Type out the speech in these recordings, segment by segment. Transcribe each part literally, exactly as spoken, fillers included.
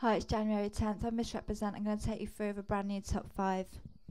Hi, it's January tenth. I'm Missrepresent. I'm going to take you through the brand new top five.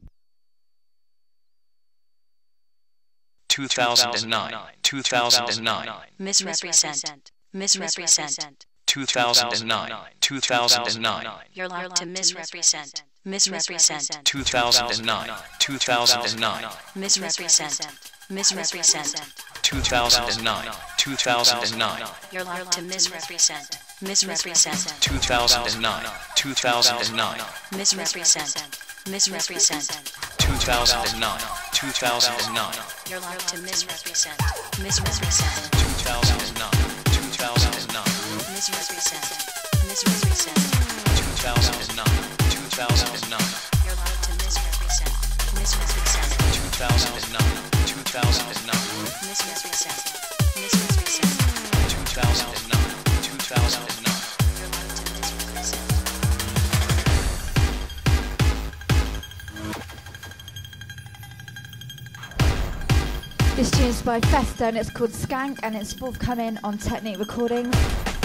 two thousand nine, two thousand nine, Missrepresent, Missrepresent, two thousand nine, two thousand nine, you're locked to Missrepresent, Missrepresent, two thousand nine, two thousand nine, Missrepresent, Missrepresent, two thousand nine, two thousand nine, you're locked to Missrepresent, Missrepresent, two thousand nine, two thousand nine, Missrepresent, Missrepresent, two thousand nine, two thousand nine, you're locked to Missrepresent, Missrepresent, two thousand nine, two thousand nine, Missrepresent, Missrepresent, two thousand nine, two thousand nine, you're locked to Missrepresent, Missrepresent, two thousand nine, two thousand nine, Missrepresent, Missrepresent, two thousand nine, two thousand nine. you're locked to Missrepresent. This tune's by Phetsta and it's called Skank and it's forthcoming on Technique Recordings.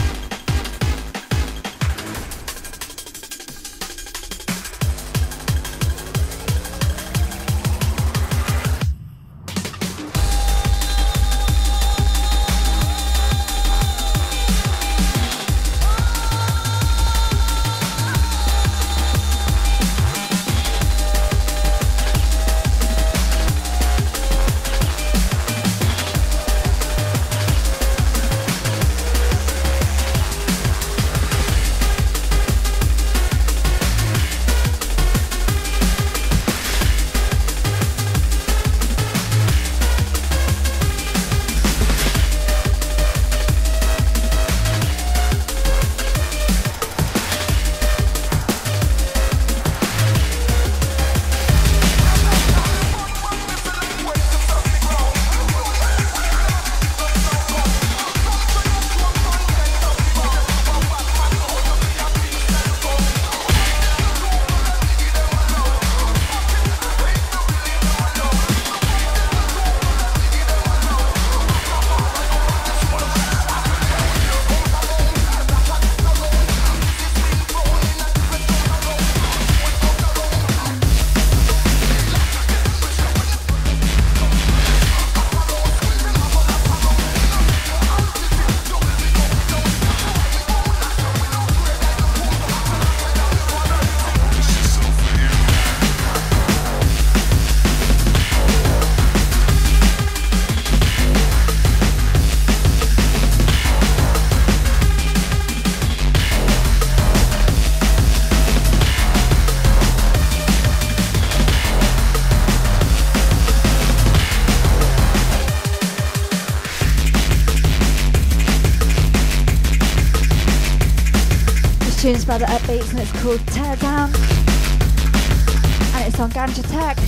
Tunes by the Upbeats and it's called Tear Down and it's on Ganja Tech.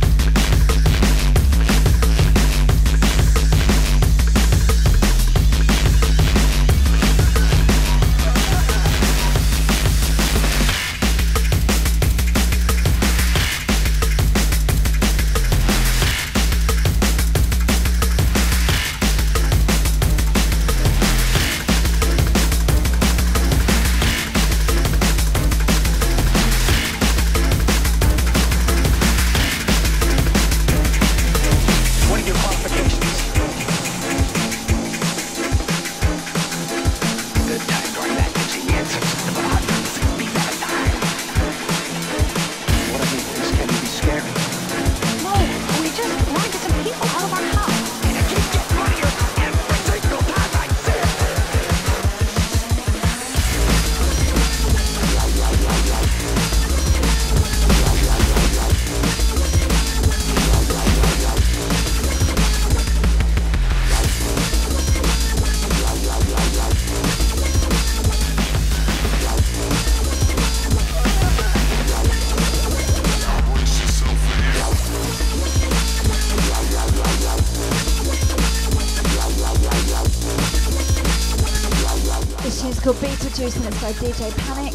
It's called Beetlejuice and it's by D J Panik.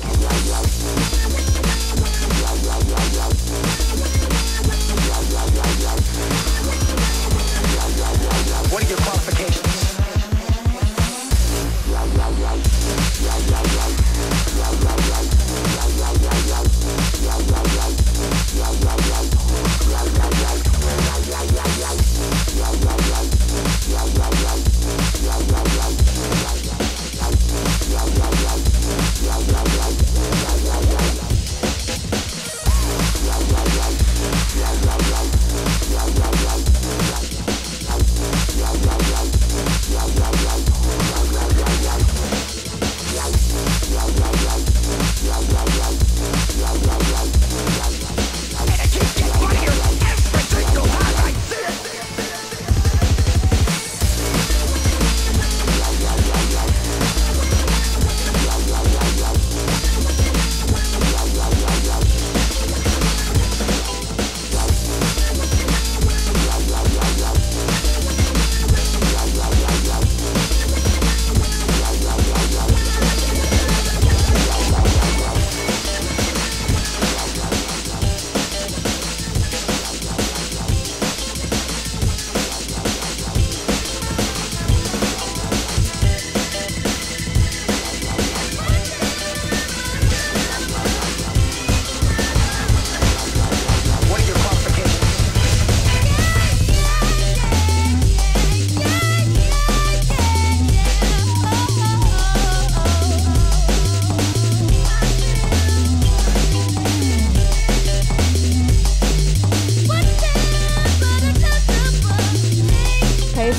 What are your qualifications? Yeah, yeah, yeah, yeah, yeah, yeah, yeah, yeah, yeah.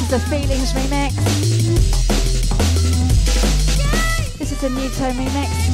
is a Feelings remix. This is a new Tone remix.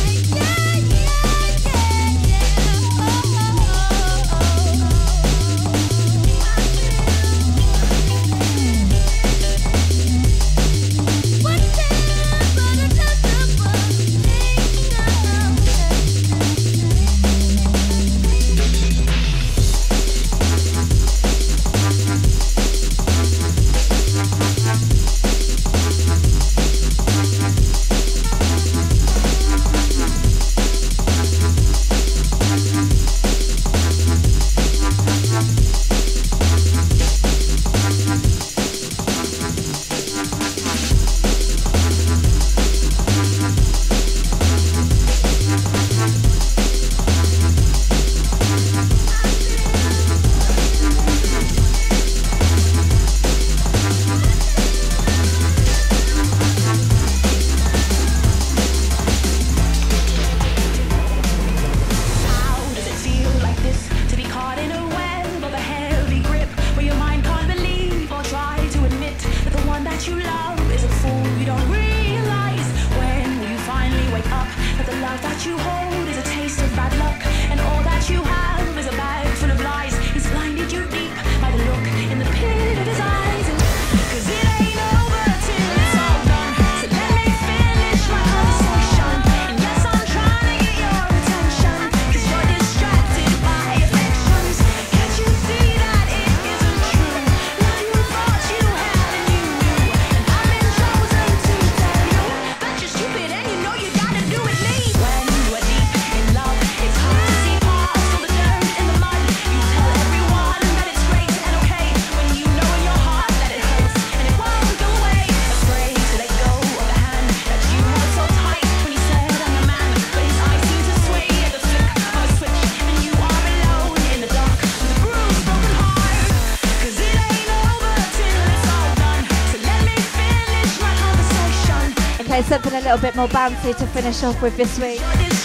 Something a little bit more bouncy to finish off with this week.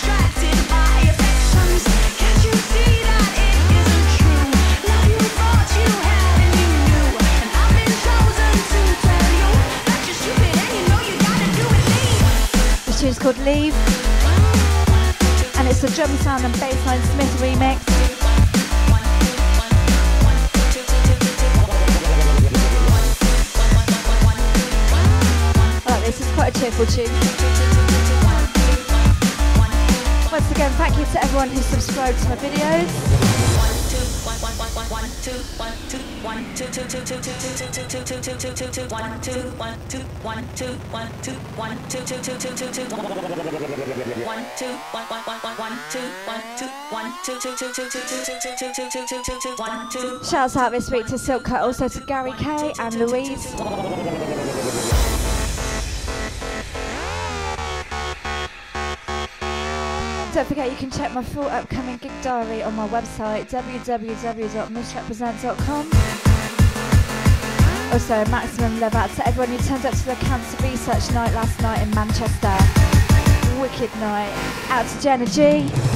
This tune's called Leave, and it's the Drumsound and Bassline Smith remix. This is quite a cheerful tune. Once again, thank you to everyone who subscribed to my videos. Shouts out this week to Silka, also to Gary K and Louise. Don't forget you can check my full upcoming gig diary on my website w w w dot missrepresent dot com. Also, maximum love out to everyone who turned up to the Cancer Research Night last night in Manchester. Wicked night. Out to Jenna G.